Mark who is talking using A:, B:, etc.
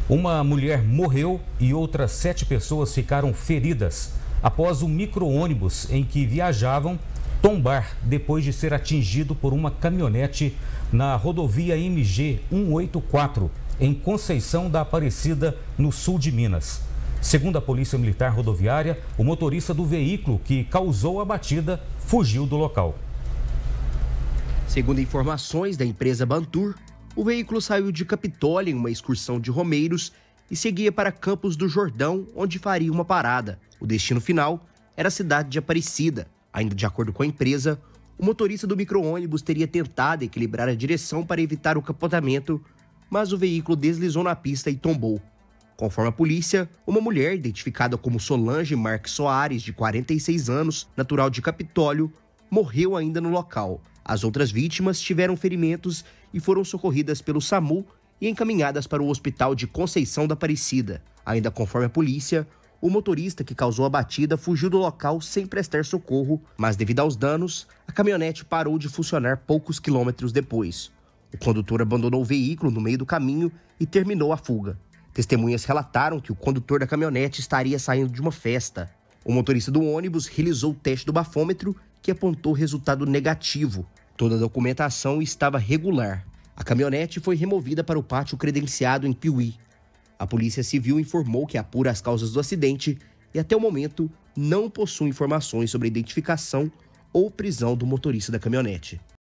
A: Uma mulher morreu e outras 7 pessoas ficaram feridas após o micro-ônibus em que viajavam tombar depois de ser atingido por uma caminhonete na rodovia MG 184, em Conceição da Aparecida, no sul de Minas. Segundo a Polícia Militar Rodoviária, o motorista do veículo que causou a batida fugiu do local.
B: Segundo informações da empresa Bantur, o veículo saiu de Capitólio em uma excursão de Romeiros e seguia para Campos do Jordão, onde faria uma parada. O destino final era a cidade de Aparecida. Ainda de acordo com a empresa, o motorista do micro-ônibus teria tentado equilibrar a direção para evitar o capotamento, mas o veículo deslizou na pista e tombou. Conforme a polícia, uma mulher identificada como Solange Marques Soares, de 46 anos, natural de Capitólio, morreu ainda no local. As outras vítimas tiveram ferimentos e foram socorridas pelo SAMU e encaminhadas para o hospital de Conceição da Aparecida. Ainda conforme a polícia, o motorista que causou a batida fugiu do local sem prestar socorro, mas devido aos danos, a caminhonete parou de funcionar poucos quilômetros depois. O condutor abandonou o veículo no meio do caminho e terminou a fuga. Testemunhas relataram que o condutor da caminhonete estaria saindo de uma festa. O motorista do ônibus realizou o teste do bafômetro, que apontou resultado negativo. Toda a documentação estava regular. A caminhonete foi removida para o pátio credenciado em Piuí. A Polícia Civil informou que apura as causas do acidente e, até o momento, não possui informações sobre a identificação ou prisão do motorista da caminhonete.